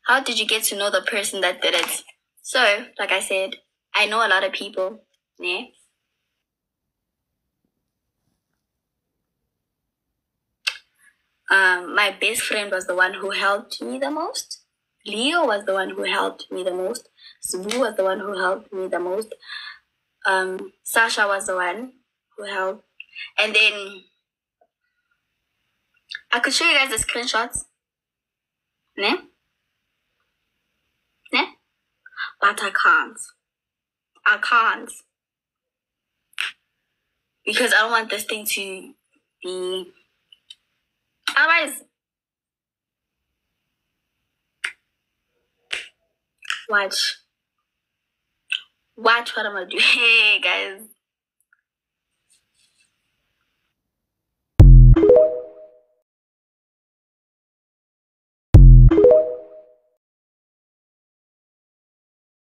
How did you get to know the person that did it? So, like I said, I know a lot of people. Yeah. My best friend was the one who helped me the most. Leo was the one who helped me the most. Subu was the one who helped me the most. Sasha was the one who helped. And then I could show you guys the screenshots. Ne? Ne? But I can't. I can't. Because I don't want this thing to be... Otherwise... Watch what I'm gonna do. Hey, guys.